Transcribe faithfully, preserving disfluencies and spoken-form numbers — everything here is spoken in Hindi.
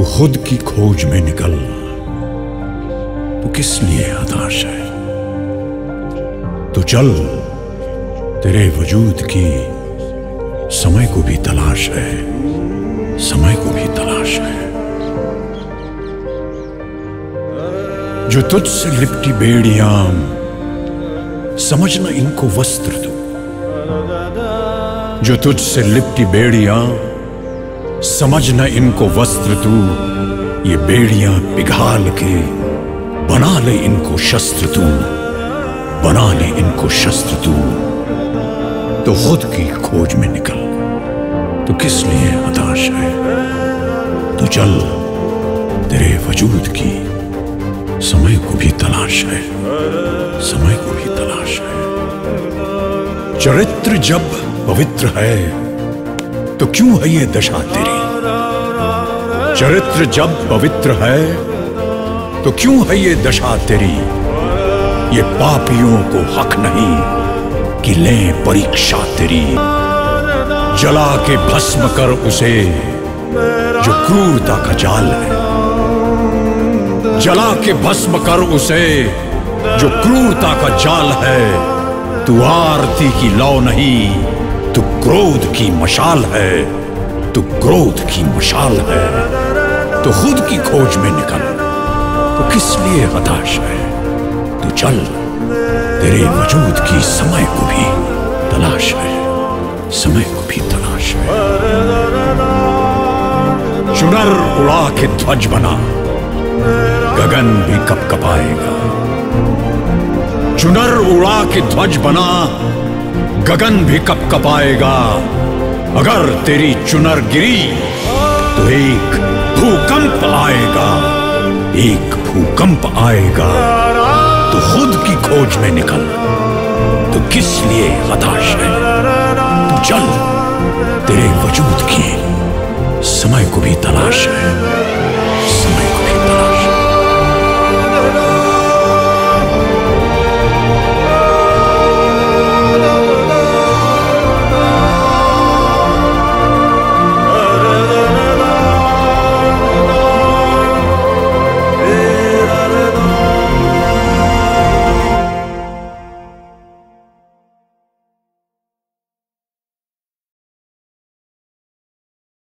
तू खुद की खोज में निकल, तू किस लिए हताश है। तू चल, तेरे वजूद की समय को भी तलाश है, समय को भी तलाश है। जो तुझसे लिपटी बेड़ियां, समझना इनको वस्त्र तू। जो तुझसे लिपटी बेड़ियां, समझना इनको वस्त्र तू। ये बेड़ियां पिघाल के बना ले इनको शस्त्र तू, बना ले इनको शस्त्र तू। तो खुद की खोज में निकल, तो किस लिए हताश है। तो चल, तेरे वजूद की समय को भी तलाश है, समय को भी तलाश है। चरित्र जब पवित्र है तो क्यों है ये दशा तेरी। चरित्र जब पवित्र है तो क्यों है ये दशा तेरी। ये पापियों को हक नहीं कि लें परीक्षा तेरी। जला के भस्म कर उसे जो क्रूरता का जाल है। जला के भस्म कर उसे जो क्रूरता का जाल है। तू आरती की लौ नहीं, तू क्रोध की मशाल है, तू क्रोध की मशाल है। तो खुद की खोज में निकल, तो किस लिए हताश है। तू चल, तेरे वजूद की समय को भी तलाश है, समय को भी तलाश है। चुनर उड़ा के ध्वज बना, गगन भी कपकपाएगा। चुनर उड़ा के ध्वज बना, गगन भी कपकपाएगा। अगर तेरी चुनर गिरी तो एक भूकंप आएगा, एक भूकंप आएगा। तो खुद की खोज में निकल, तो किस लिए हताश है। तो चल, तेरे वजूद की समय को भी तलाश है,